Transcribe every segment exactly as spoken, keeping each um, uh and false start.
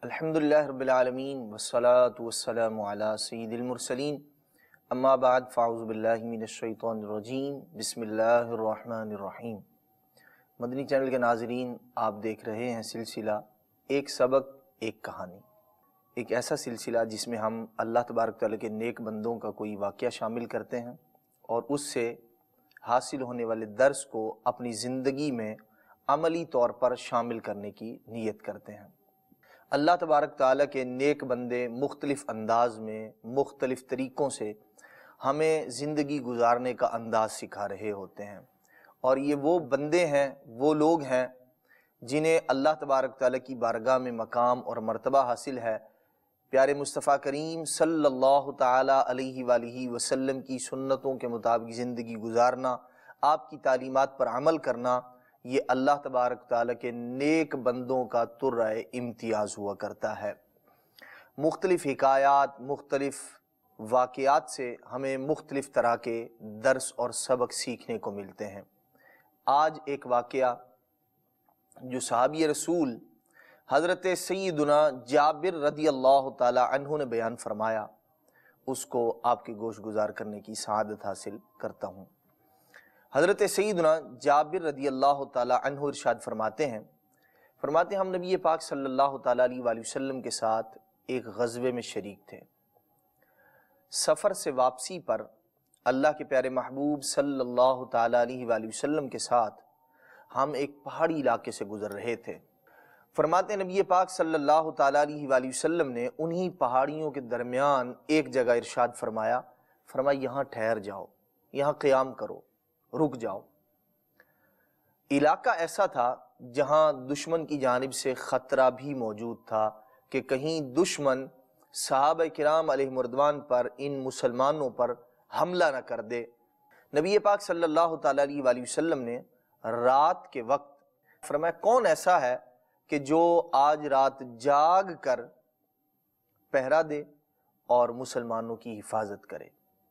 الحمدللہ رب العالمین والصلاة والسلام علی سید المرسلین اما بعد فاعوذ باللہ من الشیطان الرجیم بسم اللہ الرحمن الرحیم۔ مدنی چینل کے ناظرین، آپ دیکھ رہے ہیں سلسلہ ایک سبق ایک کہانی، ایک ایسا سلسلہ جس میں ہم اللہ تبارک تعالیٰ کے نیک بندوں کا کوئی واقعہ شامل کرتے ہیں اور اس سے حاصل ہونے والے درس کو اپنی زندگی میں عملی طور پر شامل کرنے کی نیت کرتے ہیں۔ اللہ تبارک تعالیٰ کے نیک بندے مختلف انداز میں مختلف طریقوں سے ہمیں زندگی گزارنے کا انداز سکھا رہے ہوتے ہیں، اور یہ وہ بندے ہیں، وہ لوگ ہیں جنہیں اللہ تبارک تعالیٰ کی بارگاہ میں مقام اور مرتبہ حاصل ہے۔ پیارے مصطفیٰ کریم صلی اللہ تعالیٰ علیہ وآلہ وسلم کی سنتوں کے مطابق زندگی گزارنا، آپ کی تعلیمات پر عمل کرنا، یہ اللہ تبارک تعالیٰ کے نیک بندوں کا ترہ امتیاز ہوا کرتا ہے۔ مختلف حکایات، مختلف واقعات سے ہمیں مختلف طرح کے درس اور سبق سیکھنے کو ملتے ہیں۔ آج ایک واقعہ جو صحابی رسول حضرت سیدنا جابر رضی اللہ تعالی عنہ نے بیان فرمایا، اس کو آپ کے گوش گزار کرنے کی سعادت حاصل کرتا ہوں۔ حضرت سیدنا جابر رضی اللہ تعالی عنہ ارشاد فرماتے ہیں فرماتے ہیں ہم نبی پاک صلی اللہ تعالی علیہ وآلہ وسلم کے ساتھ ایک غزوے میں شریک تھے۔ سفر سے واپسی پر اللہ کے پیارے محبوب صلی اللہ تعالی علیہ وآلہ وسلم کے ساتھ ہم ایک پہاڑی علاقے سے گزر رہے تھے۔ فرماتے ہیں نبی پاک صلی اللہ تعالی علیہ وآلہ وسلم نے انہی پہاڑیوں کے درمیان ایک جگہ ارشاد فرمایا فرمایا یہاں ٹھہر جاؤ، یہاں قیام کرو، رک جاؤ۔ علاقہ ایسا تھا جہاں دشمن کی جانب سے خطرہ بھی موجود تھا کہ کہیں دشمن صحابہ کرام علیہ مردوان پر، ان مسلمانوں پر حملہ نہ کر دے۔ نبی پاک صلی اللہ تعالی علیہ وآلہ وسلم نے رات کے وقت فرمایا کون ایسا ہے کہ جو آج رات جاگ کر پہرا دے اور مسلمانوں کی حفاظت کرے۔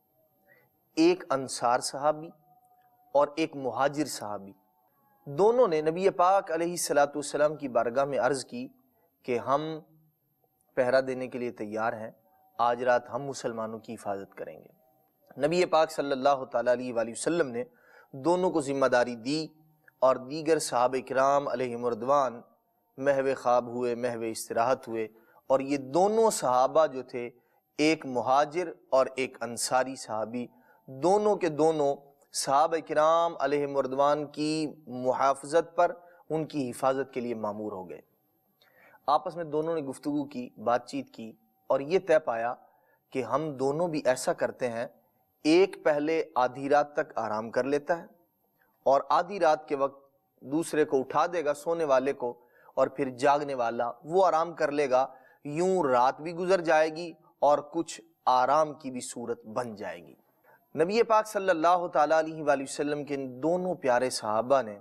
ایک انصار صحابی اور ایک مہاجر صحابی، دونوں نے نبی پاک علیہ الصلوۃ والسلام کی بارگاہ میں عرض کی کہ ہم پہرا دینے کے لیے تیار ہیں، آج رات ہم مسلمانوں کی حفاظت کریں گے۔ نبی پاک صلی اللہ تعالی علیہ وآلہ وسلم نے دونوں کو ذمہ داری دی، اور دیگر صحابہ کرام علیہ مردوان محو خواب ہوئے، محو استراحت ہوئے، اور یہ دونوں صحابہ جو تھے، ایک مہاجر اور ایک انصاری صحابی، دونوں کے دونوں صحابہ کرام علیہ مردوان کی محافظت پر، ان کی حفاظت کے لیے مامور ہو گئے۔ آپس میں دونوں نے گفتگو کی، بات چیت کی، اور یہ طے پایا کہ ہم دونوں بھی ایسا کرتے ہیں، ایک پہلے آدھی رات تک آرام کر لیتا ہے اور آدھی رات کے وقت دوسرے کو اٹھا دے گا، سونے والے کو، اور پھر جاگنے والا وہ آرام کر لے گا۔ یوں رات بھی گزر جائے گی اور کچھ آرام کی بھی صورت بن جائے گی۔ نبی پاک صلی اللہ تعالی علیہ وآلہ وسلم کے ان دونوں پیارے صحابہ نے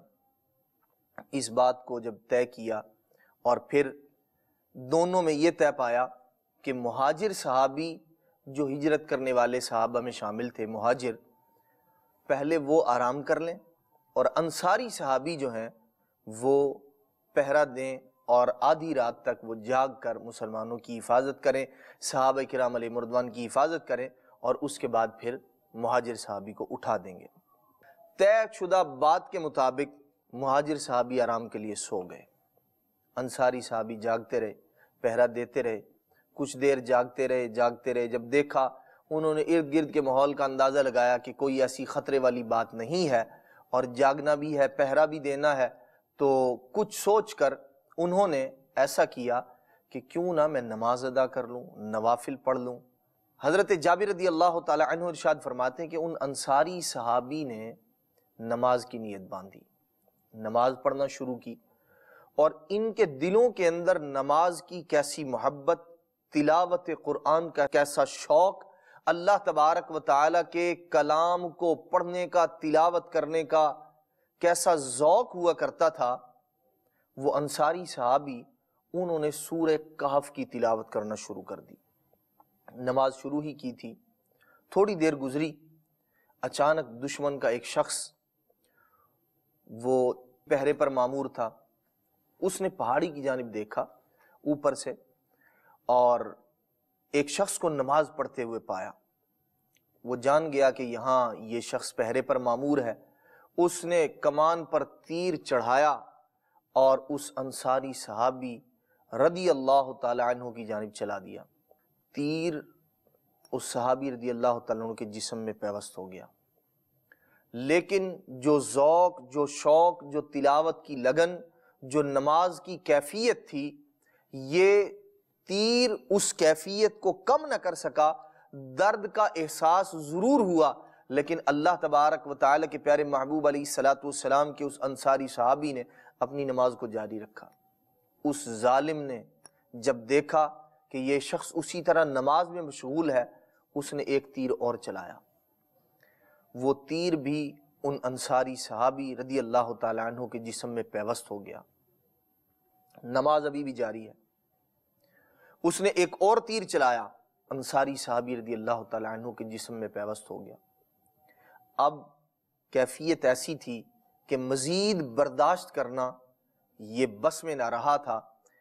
اس بات کو جب طے کیا، اور پھر دونوں میں یہ طے پایا کہ مہاجر صحابی جو ہجرت کرنے والے صحابہ میں شامل تھے، مہاجر، پہلے وہ آرام کر لیں، اور انصاری صحابی جو ہیں وہ پہرا دیں اور آدھی رات تک وہ جاگ کر مسلمانوں کی حفاظت کریں، صحابہ کرام علیہ مردوان کی حفاظت کریں، اور اس کے بعد پھر مہاجر صحابی کو اٹھا دیں گے۔ طے شدہ بات کے مطابق مہاجر صحابی آرام کے لیے سو گئے، انصاری صحابی جاگتے رہے، پہرا دیتے رہے، کچھ دیر جاگتے رہے جاگتے رہے جب دیکھا انہوں نے ارد گرد کے ماحول کا اندازہ لگایا کہ کوئی ایسی خطرے والی بات نہیں ہے اور جاگنا بھی ہے، پہرا بھی دینا ہے، تو کچھ سوچ کر انہوں نے ایسا کیا کہ کیوں نہ میں نماز ادا کر لوں، نوافل پڑھ لوں۔ حضرت جابر رضی اللہ تعالی عنہ ارشاد فرماتے ہیں کہ ان انصاری صحابی نے نماز کی نیت باندھی، نماز پڑھنا شروع کی، اور ان کے دلوں کے اندر نماز کی کیسی محبت، تلاوت قرآن کا کیسا شوق، اللہ تبارک و تعالی کے کلام کو پڑھنے کا، تلاوت کرنے کا کیسا ذوق ہوا کرتا تھا۔ وہ انصاری صحابی انہوں نے سورہ کہف کی تلاوت کرنا شروع کر دی۔ نماز شروع ہی کی تھی، تھوڑی دیر گزری، اچانک دشمن کا ایک شخص وہ پہرے پر مامور تھا، اس نے پہاڑی کی جانب دیکھا اوپر سے اور ایک شخص کو نماز پڑھتے ہوئے پایا۔ وہ جان گیا کہ یہاں یہ شخص پہرے پر مامور ہے۔ اس نے کمان پر تیر چڑھایا اور اس انصاری صحابی رضی اللہ تعالی عنہ کی جانب چلا دیا۔ تیر اس صحابی رضی اللہ تعالیٰ عنہ کے جسم میں پیوست ہو گیا، لیکن جو ذوق، جو شوق، جو تلاوت کی لگن، جو نماز کی کیفیت تھی، یہ تیر اس کیفیت کو کم نہ کر سکا۔ درد کا احساس ضرور ہوا، لیکن اللہ تبارک و تعالیٰ کے پیارے محبوب علیہ الصلاۃ والسلام کے اس انصاری صحابی نے اپنی نماز کو جاری رکھا۔ اس ظالم نے جب دیکھا کہ یہ شخص اسی طرح نماز میں مشغول ہے، اس نے ایک تیر اور چلایا۔ وہ تیر بھی ان انصاری صحابی رضی اللہ تعالی عنہ کے جسم میں پیوست ہو گیا۔ نماز ابھی بھی جاری ہے۔ اس نے ایک اور تیر چلایا، انصاری صحابی رضی اللہ تعالی عنہ کے جسم میں پیوست ہو گیا۔ اب کیفیت ایسی تھی کہ مزید برداشت کرنا یہ بس میں نہ رہا تھا۔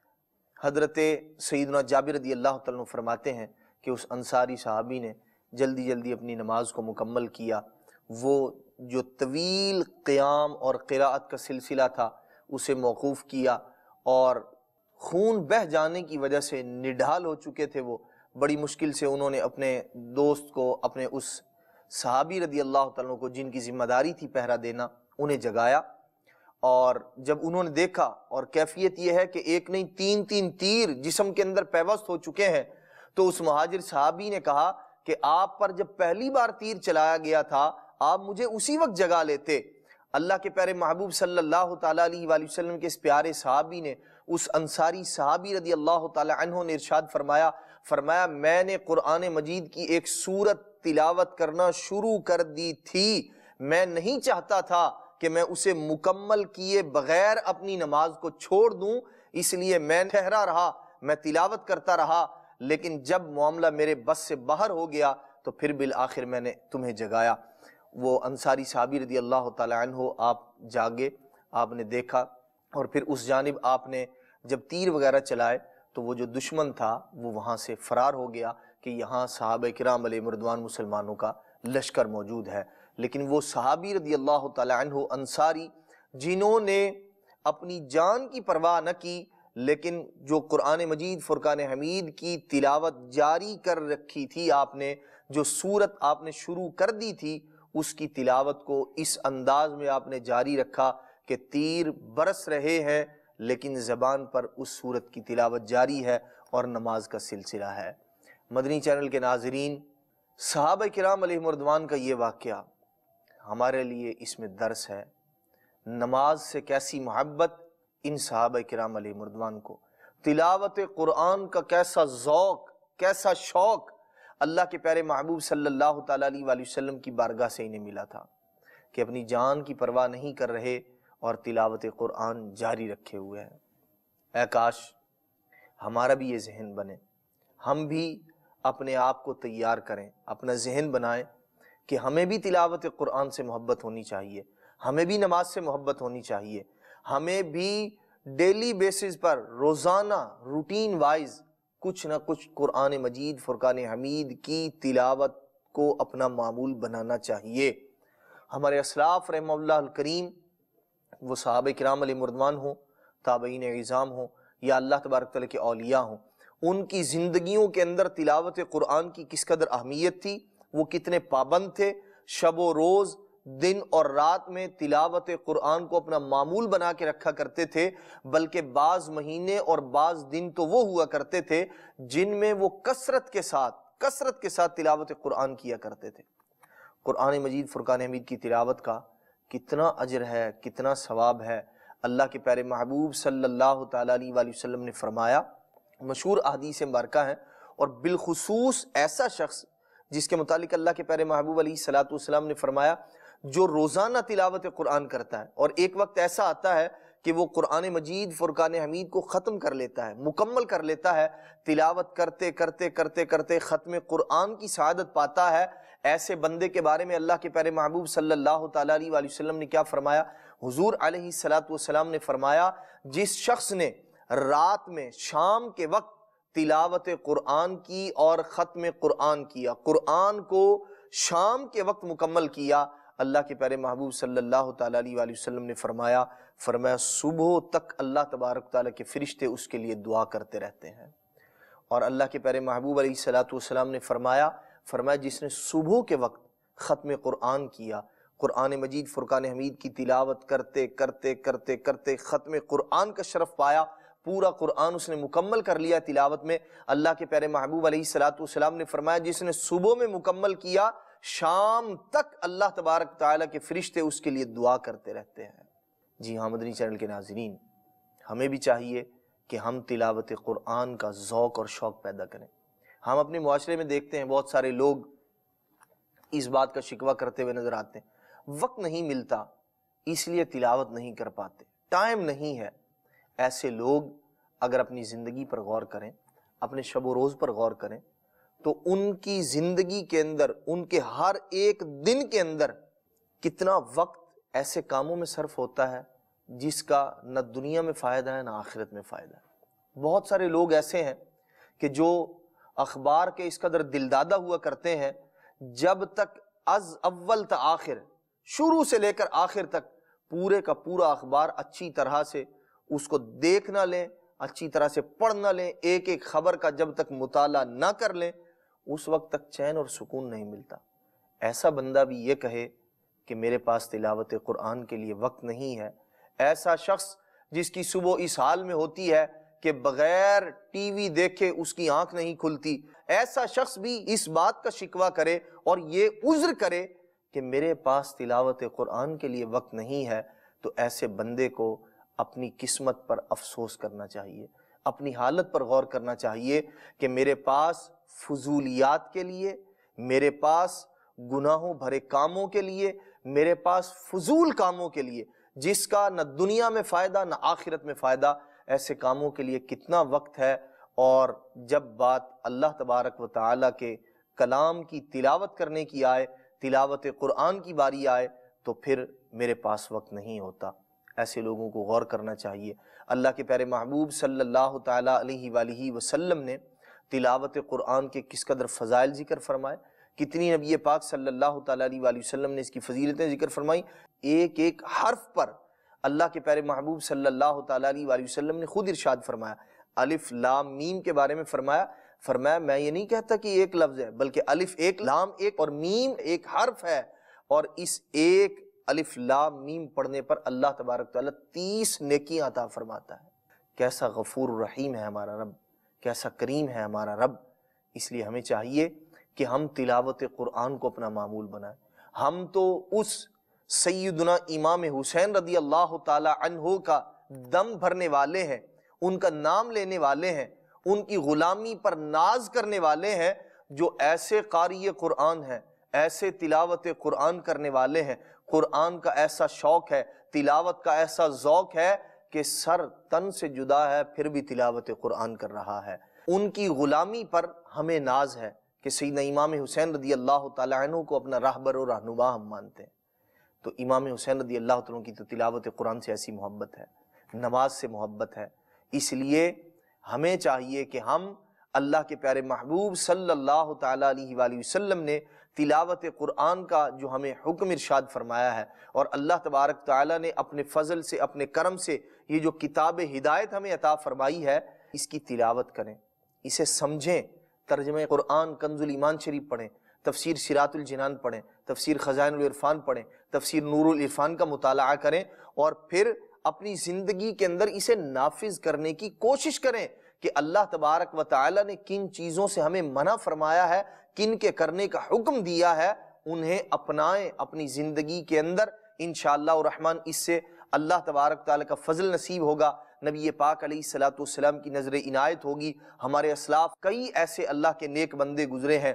حضرت سیدنا جابر رضی اللہ تعالیٰ عنہ فرماتے ہیں کہ اس انصاری صحابی نے جلدی جلدی اپنی نماز کو مکمل کیا۔ وہ جو طویل قیام اور قراءت کا سلسلہ تھا اسے موقوف کیا، اور خون بہہ جانے کی وجہ سے نڈھال ہو چکے تھے وہ۔ بڑی مشکل سے انہوں نے اپنے دوست کو، اپنے اس صحابی رضی اللہ تعالیٰ عنہ کو جن کی ذمہ داری تھی پہرا دینا، انہیں جگایا۔ اور جب انہوں نے دیکھا، اور کیفیت یہ ہے کہ ایک نہیں تین تین تیر جسم کے اندر پیوست ہو چکے ہیں، تو اس مہاجر صحابی نے کہا کہ آپ پر جب پہلی بار تیر چلایا گیا تھا آپ مجھے اسی وقت جگا لیتے۔ اللہ کے پیارے محبوب صلی اللہ تعالیٰ علیہ وآلہ وسلم کے اس پیارے صحابی نے، اس انصاری صحابی رضی اللہ تعالیٰ عنہ نے ارشاد فرمایا فرمایا میں نے قرآن مجید کی ایک سورت تلاوت کرنا شروع کر دی تھی، میں نہیں چاہتا تھا کہ میں اسے مکمل کیے بغیر اپنی نماز کو چھوڑ دوں، اس لیے میں ٹھہرا رہا، میں تلاوت کرتا رہا، لیکن جب معاملہ میرے بس سے باہر ہو گیا تو پھر بالآخر میں نے تمہیں جگایا۔ وہ انصاری صحابی رضی اللہ تعالی عنہ آپ جاگے، آپ نے دیکھا، اور پھر اس جانب آپ نے جب تیر وغیرہ چلائے تو وہ جو دشمن تھا وہ وہاں سے فرار ہو گیا کہ یہاں صحابہ کرام علیہ مردوان مسلمانوں کا لشکر موجود ہے۔ لیکن وہ صحابی رضی اللہ تعالی عنہ انصاری جنہوں نے اپنی جان کی پرواہ نہ کی، لیکن جو قرآن مجید فرقان حمید کی تلاوت جاری کر رکھی تھی، آپ نے جو سورت آپ نے شروع کر دی تھی اس کی تلاوت کو اس انداز میں آپ نے جاری رکھا کہ تیر برس رہے ہیں لیکن زبان پر اس سورت کی تلاوت جاری ہے اور نماز کا سلسلہ ہے۔ مدنی چینل کے ناظرین، صحابہ کرام علیہ مردوان کا یہ واقعہ ہمارے لیے اس میں درس ہے۔ نماز سے کیسی محبت ان صحابہ کرام علیہ مردوان کو، تلاوت قرآن کا کیسا ذوق، کیسا شوق اللہ کے پیارے محبوب صلی اللہ تعالیٰ علیہ وآلہ وسلم کی بارگاہ سے انہیں ملا تھا کہ اپنی جان کی پرواہ نہیں کر رہے اور تلاوت قرآن جاری رکھے ہوئے ہیں۔ اے کاش ہمارا بھی یہ ذہن بنے، ہم بھی اپنے آپ کو تیار کریں، اپنا ذہن بنائیں کہ ہمیں بھی تلاوت قرآن سے محبت ہونی چاہیے، ہمیں بھی نماز سے محبت ہونی چاہیے، ہمیں بھی ڈیلی بیسز پر، روزانہ روٹین وائز کچھ نہ کچھ قرآن مجید فرقان حمید کی تلاوت کو اپنا معمول بنانا چاہیے۔ ہمارے اسلاف رحمہ اللہ الکریم، وہ صحابہ کرام علیہ مردوان ہوں، تابعین عظام ہوں، یا اللہ تبارک تعالیٰ کے اولیاء ہوں، ان کی زندگیوں کے اندر تلاوت قرآن کی کس قدر اہمیت تھی، وہ کتنے پابند تھے، شب و روز، دن اور رات میں تلاوت قرآن کو اپنا معمول بنا کے رکھا کرتے تھے، بلکہ بعض مہینے اور بعض دن تو وہ ہوا کرتے تھے جن میں وہ کثرت کے ساتھ کثرت کے ساتھ تلاوت قرآن کیا کرتے تھے۔ قرآن مجید فرقان حمید کی تلاوت کا کتنا اجر ہے، کتنا ثواب ہے۔ اللہ کے پیارے محبوب صلی اللہ تعالیٰ علیہ وآلہ وسلم نے فرمایا، مشہور احادیث مبارکہ ہیں، اور بالخصوص ایسا شخص جس کے متعلق اللہ کے پیارے محبوب علیہ الصلوۃ والسلام نے فرمایا جو روزانہ تلاوت قرآن کرتا ہے، اور ایک وقت ایسا آتا ہے کہ وہ قرآن مجید فرقان حمید کو ختم کر لیتا ہے، مکمل کر لیتا ہے، تلاوت کرتے کرتے کرتے کرتے ختم قرآن کی سعادت پاتا ہے۔ ایسے بندے کے بارے میں اللہ کے پیارے محبوب صلی اللہ تعالیٰ علیہ وآلہ وسلم نے کیا فرمایا؟ حضور علیہ الصلوۃ والسلام نے فرمایا، جس شخص نے رات میں شام کے وقت تلاوت قرآن کی اور ختم قرآن کیا، قرآن کو شام کے وقت مکمل کیا۔ اللہ کے پیارے محبوب صلی اللہ تعالیٰ علیہ وآلہ وسلم نے فرمایا فرمایا صبح تک اللہ تبارک تعالیٰ کے فرشتے اس کے لیے دعا کرتے رہتے ہیں۔ اور اللہ کے پیارے محبوب علیہ الصلوۃ والسلام نے فرمایا فرمایا جس نے صبح کے وقت ختم قرآن کیا، قرآن مجید فرقان حمید کی تلاوت کرتے کرتے کرتے کرتے ختم قرآن کا شرف پایا، پورا قرآن اس نے مکمل کر لیا تلاوت میں۔ اللہ کے پیارے محبوب علیہ الصلوۃ والسلام نے فرمایا جس نے صبح میں مکمل کیا، شام تک اللہ تبارک تعالیٰ کے فرشتے اس کے لیے دعا کرتے رہتے ہیں۔ جی ہاں مدنی چینل کے ناظرین، ہمیں بھی چاہیے کہ ہم تلاوت قرآن کا ذوق اور شوق پیدا کریں۔ ہم اپنے معاشرے میں دیکھتے ہیں بہت سارے لوگ اس بات کا شکوہ کرتے ہوئے نظر آتے ہیں، وقت نہیں ملتا اس لیے تلاوت نہیں کر پاتے، ٹائم نہیں ہے۔ ایسے لوگ اگر اپنی زندگی پر غور کریں، اپنے شب و روز پر غور کریں، تو ان کی زندگی کے اندر، ان کے ہر ایک دن کے اندر کتنا وقت ایسے کاموں میں صرف ہوتا ہے جس کا نہ دنیا میں فائدہ ہے نہ آخرت میں فائدہ ہے۔ بہت سارے لوگ ایسے ہیں کہ جو اخبار کے اس قدر دلدادہ ہوا کرتے ہیں، جب تک از اول تا آخر، شروع سے لے کر آخر تک پورے کا پورا اخبار اچھی طرح سے اس کو دیکھ نہ لیں، اچھی طرح سے پڑھ نہ لیں، ایک ایک خبر کا جب تک مطالعہ نہ کر لیں، اس وقت تک چین اور سکون نہیں ملتا۔ ایسا بندہ بھی یہ کہے کہ میرے پاس تلاوت قرآن کے لیے وقت نہیں ہے، ایسا شخص جس کی صبح اس حال میں ہوتی ہے کہ بغیر ٹی وی دیکھے اس کی آنکھ نہیں کھلتی، ایسا شخص بھی اس بات کا شکوہ کرے اور یہ عذر کرے کہ میرے پاس تلاوت قرآن کے لیے وقت نہیں ہے، تو ایسے بندے کو اپنی قسمت پر افسوس کرنا چاہیے، اپنی حالت پر غور کرنا چاہیے کہ میرے پاس فضولیات کے لیے، میرے پاس گناہوں بھرے کاموں کے لیے، میرے پاس فضول کاموں کے لیے جس کا نہ دنیا میں فائدہ نہ آخرت میں فائدہ، ایسے کاموں کے لیے کتنا وقت ہے۔ اور جب بات اللہ تبارک و تعالیٰ کے کلام کی تلاوت کرنے کی آئے، تلاوت قرآن کی باری آئے، تو پھر میرے پاس وقت نہیں ہوتا۔ ایسے لوگوں کو غور کرنا چاہیے۔ اللہ کے پیارے محبوب صلی اللہ تعالیٰ علیہ وآلہ وسلم نے تلاوت قرآن کے کس قدر فضائل ذکر فرمائے، کتنی نبی پاک صلی اللہ تعالیٰ علیہ وآلہ وسلم نے اس کی فضیلتیں ذکر فرمائی۔ ایک ایک حرف پر اللہ کے پیارے محبوب صلی اللہ تعالیٰ علیہ وآلہ وسلم نے خود ارشاد فرمایا، الف لام میم کے بارے میں فرمایا فرمایا میں یہ نہیں کہتا کہ ایک لفظ ہے، بلکہ الف ایک، لام ایک اور میم ایک حرف ہے، اور اس ایک الف لام میم پڑھنے پر اللہ تبارک تعالیٰ تیس نیکیاں عطا فرماتا ہے۔ کیسا غفور الرحیم ہے ہمارا رب، کیسا کریم ہے ہمارا رب۔ اس لیے ہمیں چاہیے کہ ہم تلاوت قرآن کو اپنا معمول بنائیں۔ ہم تو اس سیدنا امام حسین رضی اللہ تعالی عنہ کا دم بھرنے والے ہیں، ان کا نام لینے والے ہیں، ان کی غلامی پر ناز کرنے والے ہیں، جو ایسے قاری قرآن ہیں، ایسے تلاوت قرآن کرنے والے ہیں، قرآن کا ایسا شوق ہے، تلاوت کا ایسا ذوق ہے کہ سر تن سے جدا ہے پھر بھی تلاوت قرآن کر رہا ہے۔ ان کی غلامی پر ہمیں ناز ہے کہ سیدنا امام حسین رضی اللہ تعالی عنہ کو اپنا راہبر و رہنما ہم مانتے ہیں۔ تو امام حسین رضی اللہ تعالیٰ کی تو تلاوت قرآن سے ایسی محبت ہے، نماز سے محبت ہے۔ اس لیے ہمیں چاہیے کہ ہم اللہ کے پیارے محبوب صلی اللہ تعالیٰ علیہ وآلہ وسلم نے تلاوت قرآن کا جو ہمیں حکم ارشاد فرمایا ہے، اور اللہ تبارک تعالیٰ نے اپنے فضل سے، اپنے کرم سے یہ جو کتاب ہدایت ہمیں عطا فرمائی ہے، اس کی تلاوت کریں، اسے سمجھیں۔ ترجمہ قرآن کنز الایمان شریف پڑھیں، تفسیر صراط الجنان پڑھیں، تفسیر خزائن العرفان پڑھیں، تفسیر نور العرفان کا مطالعہ کریں، اور پھر اپنی زندگی کے اندر اسے نافذ کرنے کی کوشش کریں کہ اللہ تبارک و تعالی نے کن چیزوں سے ہمیں منع فرمایا ہے، کن کے کرنے کا حکم دیا ہے، انہیں اپنائیں اپنی زندگی کے اندر۔ انشاءاللہ الرحمن اس سے اللہ تبارک تعالی کا فضل نصیب ہوگا، نبی پاک علیہ الصلوۃ والسلام کی نظر عنایت ہوگی۔ ہمارے اسلاف کئی ایسے اللہ کے نیک بندے گزرے ہیں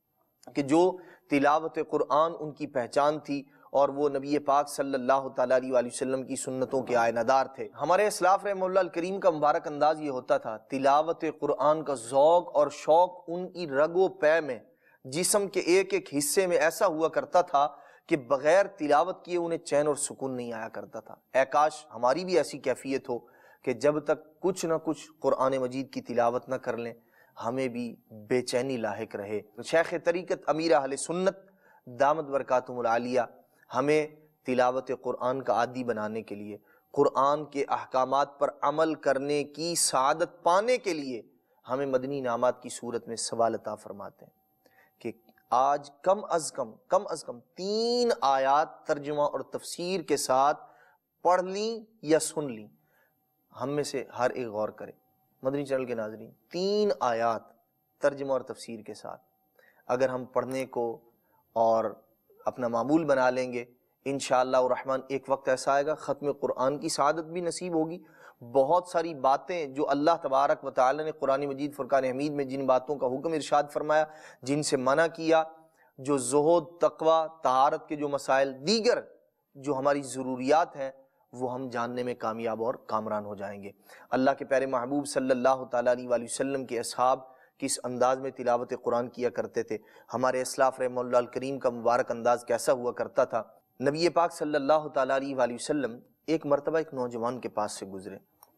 کہ جو تلاوت قرآن ان کی پہچان تھی، اور وہ نبی پاک صلی اللہ تعالیٰ علیہ وآلہ وسلم کی سنتوں کے آئینہ دار تھے۔ ہمارے اسلاف رحمہ اللہ الکریم کا مبارک انداز یہ ہوتا تھا، تلاوت قرآن کا ذوق اور شوق ان کی رگ و پے میں، جسم کے ایک ایک حصے میں ایسا ہوا کرتا تھا کہ بغیر تلاوت کیے انہیں چین اور سکون نہیں آیا کرتا تھا۔ اے کاش ہماری بھی ایسی کیفیت ہو کہ جب تک کچھ نہ کچھ قرآن مجید کی تلاوت نہ کر لیں ہمیں بھی بے چینی لاحق رہے۔ شیخ طریقت امیر اہل سنت دامت برکاتہم العالیہ ہمیں تلاوت قرآن کا عادی بنانے کے لیے، قرآن کے احکامات پر عمل کرنے کی سعادت پانے کے لیے ہمیں مدنی انعامات کی صورت میں ثواب عطا فرماتے ہیں کہ آج کم از کم کم از کم تین آیات ترجمہ اور تفسیر کے ساتھ پڑھ لیں یا سن لیں۔ ہم میں سے ہر ایک غور کرے، مدنی چینل کے ناظرین، تین آیات ترجمہ اور تفسیر کے ساتھ اگر ہم پڑھنے کو اور اپنا معمول بنا لیں گے، انشاءاللہ الرحمن ایک وقت ایسا آئے گا ختم قرآن کی سعادت بھی نصیب ہوگی۔ بہت ساری باتیں جو اللہ تبارک و تعالی نے قرآن مجید فرقان حمید میں جن باتوں کا حکم ارشاد فرمایا، جن سے منع کیا، جو زہد، تقوی، طہارت کے جو مسائل دیگر جو ہماری ضروریات ہیں، وہ ہم جاننے میں کامیاب اور کامران ہو جائیں گے۔ اللہ کے پیارے محبوب صلی اللہ تعالیٰ علیہ وآلہ وسلم کے اصحاب کس انداز میں تلاوت قرآن کیا کرتے تھے، ہمارے اسلاف رحمہ اللہ الکریم کا مبارک انداز کیسا ہوا کرتا تھا۔ نبی پاک صلی اللہ تعالیٰ علیہ وآلہ وسلم ایک مرتبہ ایک نوجوان کے پاس سے گزرے،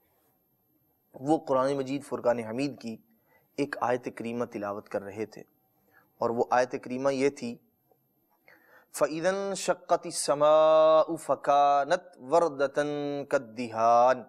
وہ قرآن مجید فرقان حمید کی ایک آیت کریمہ تلاوت کر رہے تھے، اور وہ آیت کریمہ یہ تھی فَإِذَا انشَقَّتِ السَّمَاءُ فَكَانَتْ وَرْدَةً كَالدِّهَانِ۔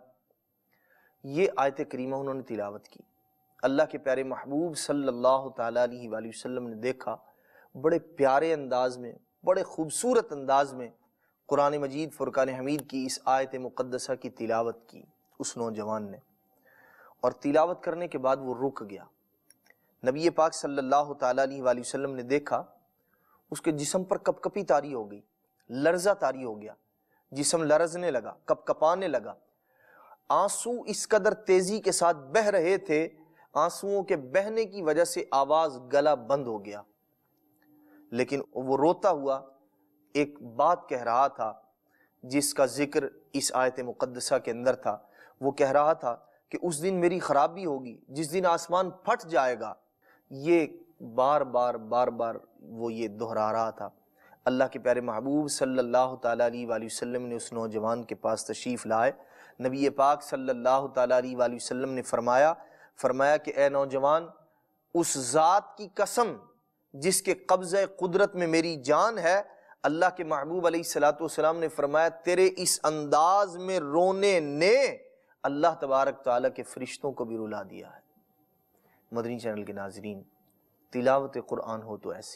یہ آیت کریمہ انہوں نے تلاوت کی۔ اللہ کے پیارے محبوب صلی اللہ تعالیٰ علیہ وآلہ وسلم نے دیکھا بڑے پیارے انداز میں، بڑے خوبصورت انداز میں قرآن مجید فرقان حمید کی اس آیت مقدسہ کی تلاوت کی اس نوجوان نے، اور تلاوت کرنے کے بعد وہ رک گیا۔ نبی پاک صلی اللہ تعالیٰ علیہ وآلہ وسلم نے دیکھا اس کے جسم پر کپ کپی طاری ہو گئی، لرزہ طاری ہو گیا، جسم لرزنے لگا، کپ کپانے لگا، آنسو اس قدر تیزی کے ساتھ بہہ رہے تھے، آنسوؤں کے بہنے کی وجہ سے آواز گلا بند ہو گیا، لیکن وہ روتا ہوا ایک بات کہہ رہا تھا جس کا ذکر اس آیت مقدسہ کے اندر تھا۔ وہ کہہ رہا تھا کہ اس دن میری خرابی ہوگی، جس دن آسمان پھٹ جائے گا۔ یہ بار بار بار بار وہ یہ دہرا رہا تھا۔ اللہ کے پیارے محبوب صلی اللہ تعالیٰ علیہ وآلہ وسلم نے اس نوجوان کے پاس تشریف لائے۔ نبی پاک صلی اللہ تعالیٰ علیہ وآلہ وسلم نے فرمایا فرمایا کہ اے نوجوان، اس ذات کی قسم جس کے قبضہ قدرت میں میری جان ہے، اللہ کے محبوب علیہ الصلوۃ والسلام نے فرمایا تیرے اس انداز میں رونے نے اللہ تبارک تعالیٰ کے فرشتوں کو بھی رلا دیا ہے۔ مدنی چینل کے ناظرین، تلاوت قرآن ہو تو ایسی،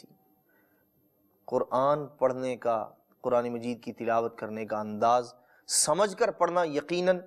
قرآن پڑھنے کا، قرآن مجید کی تلاوت کرنے کا انداز سمجھ کر پڑھنا یقیناً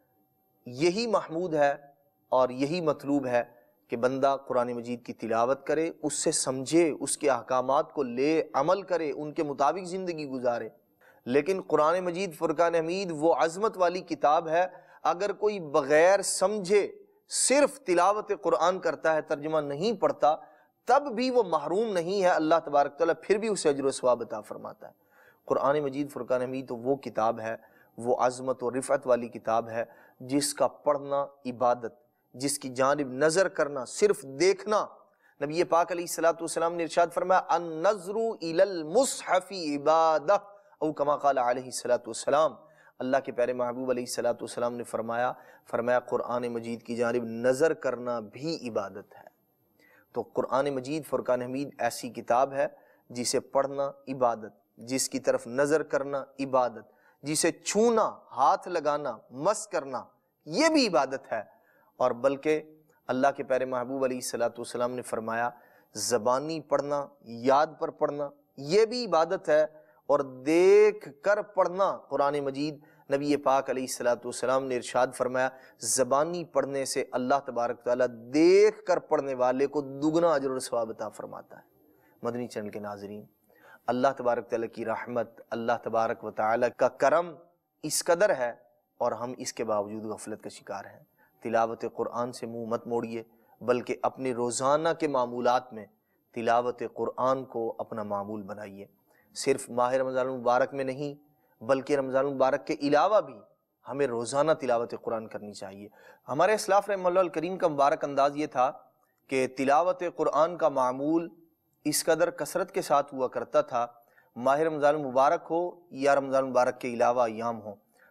یہی محمود ہے اور یہی مطلوب ہے کہ بندہ قرآن مجید کی تلاوت کرے، اس سے سمجھے، اس کے احکامات کو لے، عمل کرے، ان کے مطابق زندگی گزارے۔ لیکن قرآن مجید فرقان حمید وہ عظمت والی کتاب ہے، اگر کوئی بغیر سمجھے صرف تلاوت قرآن کرتا ہے، ترجمہ نہیں پڑھتا، تب بھی وہ محروم نہیں ہے، اللہ تبارک تعالیٰ پھر بھی اسے اجر و ثواب عطا فرماتا ہے۔ قرآن مجید فرقان حمید تو وہ کتاب ہے، وہ عظمت و رفعت والی کتاب ہے جس کا پڑھنا عبادت، جس کی جانب نظر کرنا، صرف دیکھنا۔ نبی پاک علیہ الصلوۃ والسلام نے ارشاد فرمایا النظر الی المصحف عبادہ، او کما قال علیہ الصلوۃ والسلام۔ اللہ کے پیارے محبوب علیہ الصلوۃ والسلام نے فرمایا فرمایا قرآن مجید کی جانب نظر کرنا بھی عبادت ہے۔ تو قرآن مجید فرقان حمید ایسی کتاب ہے جسے پڑھنا عبادت، جس کی طرف نظر کرنا عبادت، جسے چھونا، ہاتھ لگانا، مس کرنا، یہ بھی عبادت ہے۔ اور بلکہ اللہ کے پیارے محبوب علیہ الصلوۃ والسلام نے فرمایا زبانی پڑھنا، یاد پر پڑھنا، یہ بھی عبادت ہے، اور دیکھ کر پڑھنا قرآن مجید، نبی پاک علیہ الصلوۃ والسلام نے ارشاد فرمایا زبانی پڑھنے سے اللہ تبارک تعالیٰ دیکھ کر پڑھنے والے کو دگنا اجر و ثواب عطا فرماتا ہے۔ مدنی چینل کے ناظرین، اللہ تبارک تعالیٰ کی رحمت، اللہ تبارک و تعالیٰ کا کرم اس قدر ہے، اور ہم اس کے باوجود غفلت کا شکار ہیں۔ تلاوت قرآن سے منہ مت موڑیے، بلکہ اپنے روزانہ کے معمولات میں تلاوت قرآن کو اپنا معمول بنائیے۔ صرف ماہ رمضان المبارک میں نہیں، بلکہ رمضان المبارک کے علاوہ بھی ہمیں روزانہ تلاوت قرآن کرنی چاہیے۔ ہمارے اسلاف رحمہ اللہ الکریم کا مبارک انداز یہ تھا کہ تلاوت قرآن کا معمول اس قدر کثرت کے ساتھ ہوا کرتا تھا، ماہ رمضان المبارک ہو یا رمضان المبارک کے علاوہ ایام ہو،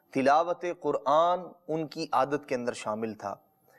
تلاوت قرآن ان کی عادت کے اندر شامل تھا۔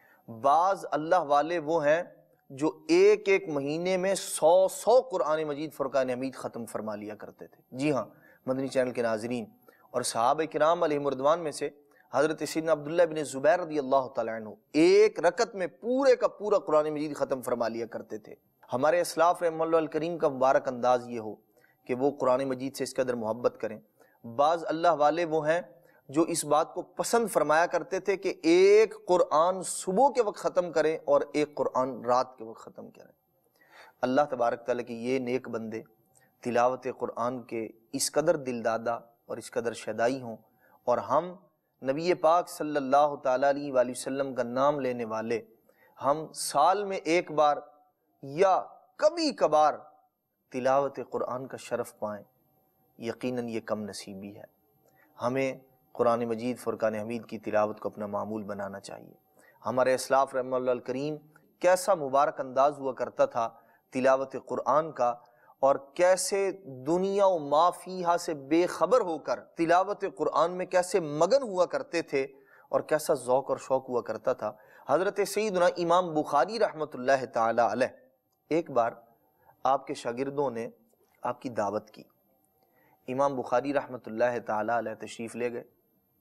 بعض اللہ والے وہ ہیں جو ایک ایک مہینے میں سو سو قرآن مجید فرقان حمید ختم فرما لیا کرتے تھے۔ جی ہاں مدنی چینل کے ناظرین، اور صحابہ کرام علیہ مردوان میں سے حضرت سیدنا عبداللہ بن زبیر رضی اللہ تعالیٰ عنہ ایک رکعت میں پورے کا پورا قرآن مجید ختم فرما لیا کرتے تھے۔ ہمارے اسلاف رحمہ اللہ الکریم کا مبارک انداز یہ ہو کہ وہ قرآن مجید سے اس قدر محبت کریں۔ بعض اللہ والے وہ ہیں جو اس بات کو پسند فرمایا کرتے تھے کہ ایک قرآن صبح کے وقت ختم کریں اور ایک قرآن رات کے وقت ختم کریں۔ اللہ تبارک تعالیٰ کی یہ نیک بندے تلاوت قرآن کے اس قدر دل دادا اور اس قدر شیدائی ہوں، اور ہم نبی پاک صلی اللہ تعالیٰ علیہ وآلہ وسلم کا نام لینے والے ہم سال میں ایک بار یا کبھی کبھار تلاوت قرآن کا شرف پائیں، یقیناً یہ کم نصیبی ہے۔ ہمیں قرآن مجید فرقان حمید کی تلاوت کو اپنا معمول بنانا چاہیے۔ ہمارے اسلاف رحمہ اللہ الکریم کیسا مبارک انداز ہوا کرتا تھا تلاوت قرآن کا، اور کیسے دنیا و ما فیہا سے بے خبر ہو کر تلاوت قرآن میں کیسے مگن ہوا کرتے تھے، اور کیسا ذوق اور شوق ہوا کرتا تھا۔ حضرت سیدنا امام بخاری رحمۃ اللہ تعالی علیہ ایک بار آپ کے شاگردوں نے آپ کی دعوت کی۔ امام بخاری رحمۃ اللہ تعالی علیہ تشریف لے گئے،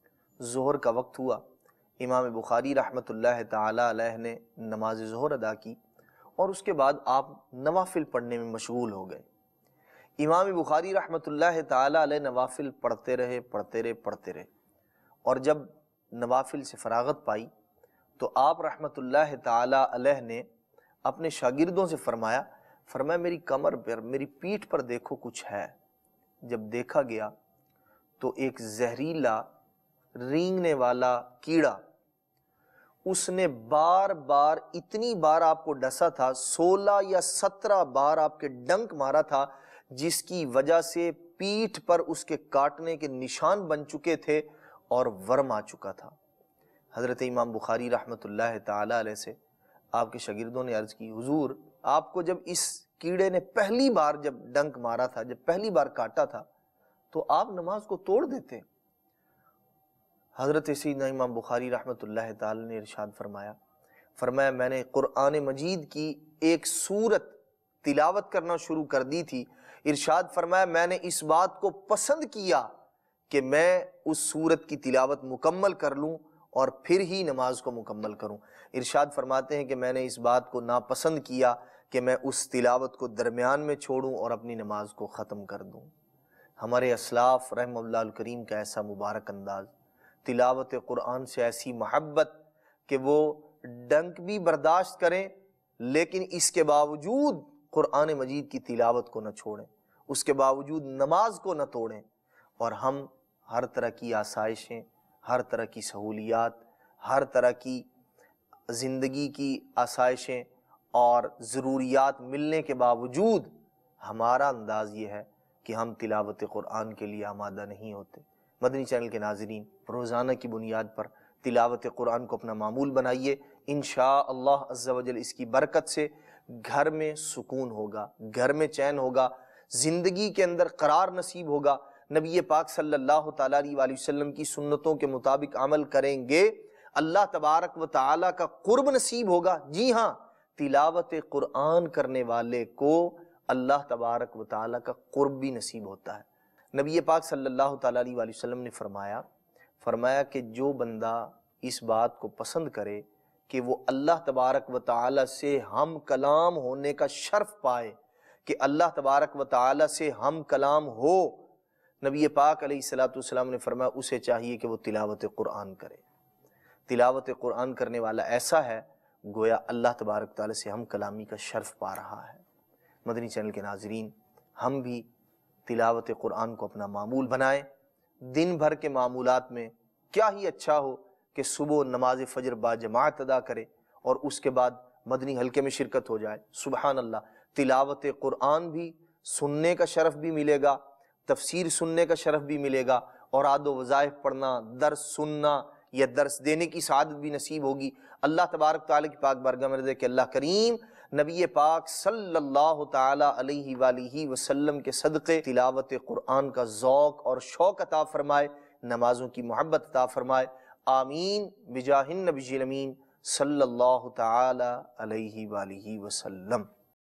ظہر کا وقت ہوا، امام بخاری رحمۃ اللہ تعالی علیہ نے نماز ظہر ادا کی، اور اس کے بعد آپ نوافل پڑھنے میں مشغول ہو گئے۔ امام بخاری رحمۃ اللہ تعالی علیہ نوافل پڑھتے رہے پڑھتے رہے پڑھتے رہے اور جب نوافل سے فراغت پائی تو آپ رحمۃ اللہ تعالی علیہ نے اپنے شاگردوں سے فرمایا فرمایا میری کمر پر، میری پیٹھ پر دیکھو کچھ ہے۔ جب دیکھا گیا تو ایک زہریلا رینگنے والا کیڑا، اس نے بار بار اتنی بار آپ کو ڈسا تھا، سولہ یا سترہ بار آپ کے ڈنک مارا تھا، جس کی وجہ سے پیٹھ پر اس کے کاٹنے کے نشان بن چکے تھے اور ورم آ چکا تھا۔ حضرت امام بخاری رحمۃ اللہ تعالی علیہ سے آپ کے شاگردوں نے عرض کی، حضور آپ کو جب اس کیڑے نے پہلی بار جب ڈنک مارا تھا، جب پہلی بار کاٹا تھا، تو آپ نماز کو توڑ دیتے۔ حضرت سیدنا امام بخاری رحمۃ اللہ تعالی نے ارشاد فرمایا فرمایا میں نے قرآن مجید کی ایک سورت تلاوت کرنا شروع کر دی تھی، ارشاد فرمایا میں نے اس بات کو پسند کیا کہ میں اس سورت کی تلاوت مکمل کر لوں اور پھر ہی نماز کو مکمل کروں۔ ارشاد فرماتے ہیں کہ میں نے اس بات کو ناپسند کیا کہ میں اس تلاوت کو درمیان میں چھوڑوں اور اپنی نماز کو ختم کر دوں۔ ہمارے اسلاف رحمہ اللہ الکریم کا ایسا مبارک انداز، تلاوت قرآن سے ایسی محبت کہ وہ ڈنک بھی برداشت کریں لیکن اس کے باوجود قرآن مجید کی تلاوت کو نہ چھوڑیں، اس کے باوجود نماز کو نہ توڑیں، اور ہم ہر طرح کی آسائشیں، ہر طرح کی سہولیات، ہر طرح کی زندگی کی آسائشیں اور ضروریات ملنے کے باوجود ہمارا انداز یہ ہے کہ ہم تلاوت قرآن کے لیے آمادہ نہیں ہوتے۔ مدنی چینل کے ناظرین، روزانہ کی بنیاد پر تلاوت قرآن کو اپنا معمول بنائیے، انشاءاللہ عز و جل اس کی برکت سے گھر میں سکون ہوگا، گھر میں چین ہوگا، زندگی کے اندر قرار نصیب ہوگا۔ نبی پاک صلی اللہ تعالیٰ علیہ وآلہ وسلم کی سنتوں کے مطابق عمل کریں گے، اللہ تبارک و تعالیٰ کا قرب نصیب ہوگا۔ جی ہاں، تلاوت قرآن کرنے والے کو اللہ تبارک و تعالیٰ کا قرب بھی نصیب ہوتا ہے۔ نبی پاک صلی اللہ تعالیٰ علیہ وآلہ وسلم نے فرمایا فرمایا کہ جو بندہ اس بات کو پسند کرے کہ وہ اللہ تبارک و تعالیٰ سے ہم کلام ہونے کا شرف پائے، کہ اللہ تبارک و تعالیٰ سے ہم کلام ہو، نبی پاک علیہ الصلوۃ والسلام نے فرمایا اسے چاہیے کہ وہ تلاوت قرآن کرے۔ تلاوت قرآن کرنے والا ایسا ہے گویا اللہ تبارک تعالیٰ سے ہم کلامی کا شرف پا رہا ہے۔ مدنی چینل کے ناظرین، ہم بھی تلاوت قرآن کو اپنا معمول بنائیں۔ دن بھر کے معمولات میں کیا ہی اچھا ہو کہ صبح نماز فجر با جماعت ادا کرے اور اس کے بعد مدنی حلقے میں شرکت ہو جائے۔ سبحان اللہ، تلاوت قرآن بھی سننے کا شرف بھی ملے گا، تفسیر سننے کا شرف بھی ملے گا، اور اوراد و وظائف پڑھنا، درس سننا یا درس دینے کی سعادت بھی نصیب ہوگی۔ اللہ تبارک تعالیٰ کی پاک بارگاہ میں رضا کہ اللہ کریم نبی پاک صلی اللہ تعالی علیہ وآلہ وسلم کے صدقے تلاوت قرآن کا ذوق اور شوق عطا فرمائے۔ نمازوں کی محبت عطا فرمائے۔ آمین بجاہ النبی الامین صلی اللہ تعالی علیہ وآلہ وسلم۔